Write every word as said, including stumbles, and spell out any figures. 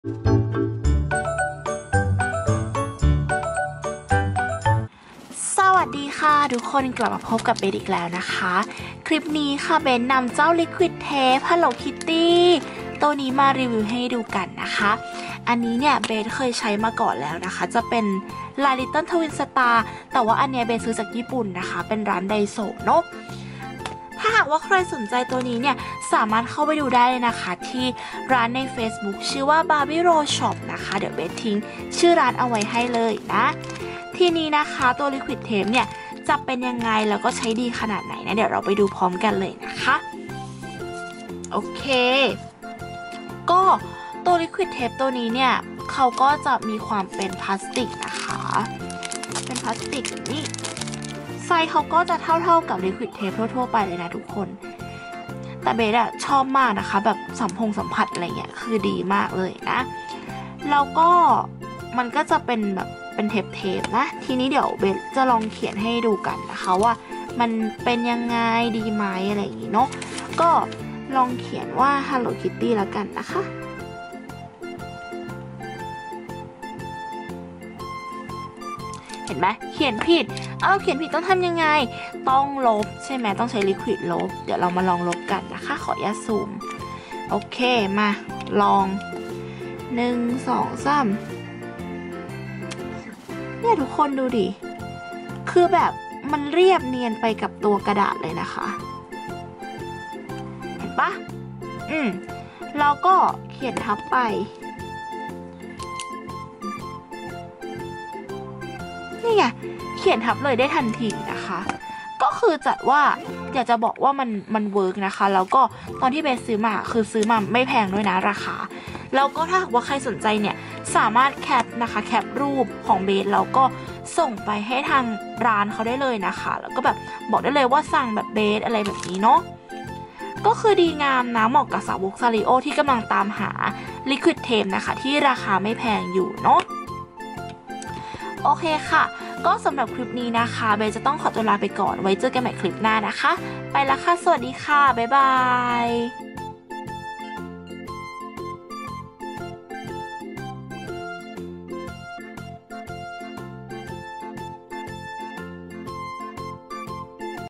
สวัสดีค่ะทุกคนกลับมาพบกับเบนอีกแล้วนะคะคลิปนี้ค่ะเบนนำเจ้า Liquid Tape Hello Kitty ตัวนี้มารีวิวให้ดูกันนะคะอันนี้เนี่ยเบนเคยใช้มาก่อนแล้วนะคะจะเป็น La Little Twin Star แต่ว่าอันเนี้ยเบนซื้อจากญี่ปุ่นนะคะเป็นร้านไดโซะเนาะถ้าหากว่าใครสนใจตัวนี้เนี่ยสามารถเข้าไปดูได้เลยนะคะที่ร้านใน Facebook ชื่อว่า Barbie Rose Shop นะคะเดี๋ยวเบนทิ้งชื่อร้านเอาไว้ให้เลยนะทีนี้นะคะตัว Liquid Tape เนี่ยจะเป็นยังไงแล้วก็ใช้ดีขนาดไหนนะเดี๋ยวเราไปดูพร้อมกันเลยนะคะโอเคก็ตัว Liquid Tape ตัวนี้เนี่ยเขาก็จะมีความเป็นพลาสติกนะคะเป็นพลาสติกนี่ไซส์เขาก็จะเท่าๆกับ Liquid Tape ทั่วๆไปเลยนะทุกคนแต่เบสอะชอบมากนะคะแบบสัมพงสัมผัสอะไรเงี้ยคือดีมากเลยนะแล้วก็มันก็จะเป็นแบบเป็นเทปเทปนะทีนี้เดี๋ยวเบสจะลองเขียนให้ดูกันนะคะว่ามันเป็นยังไงดีไหมอะไรอย่างงี้เนาะก็ลองเขียนว่า Hello Kitty แล้วกันนะคะเห็นไหมเขียนผิดเอาเขียนผิดต้องทำยังไงต้องลบใช่ไหมต้องใช้ลิควิดลบเดี๋ยวเรามาลองลบกันนะคะขออย่าซูมโอเคมาลองหนึ่งสองสามเนี่ยทุกคนดูดิคือแบบมันเรียบเนียนไปกับตัวกระดาษเลยนะคะเห็นปะอืมเราก็เขียนทับไปนี่ไงเขียนทับเลยได้ทันทีนะคะก็คือจัดว่าอยากจะบอกว่ามันมันเวิร์กนะคะแล้วก็ตอนที่เบสซื้อมาคือซื้อมาไม่แพงด้วยนะราคาแล้วก็ถ้าว่าใครสนใจเนี่ยสามารถแคปนะคะแคปรูปของเบสแล้วก็ส่งไปให้ทางร้านเขาได้เลยนะคะแล้วก็แบบบอกได้เลยว่าสั่งแบบเบสอะไรแบบนี้เนาะก็คือดีงามนะเหมาะกับสาวกซาริโอที่กำลังตามหา Liquid Tape นะคะที่ราคาไม่แพงอยู่เนาะโอเคค่ะก็สำหรับคลิปนี้นะคะเบสจะต้องขอตัวลาไปก่อนไว้เจอกันใหม่คลิปหน้านะคะไปแล้วค่ะสวัสดีค่ะบ๊ายบาย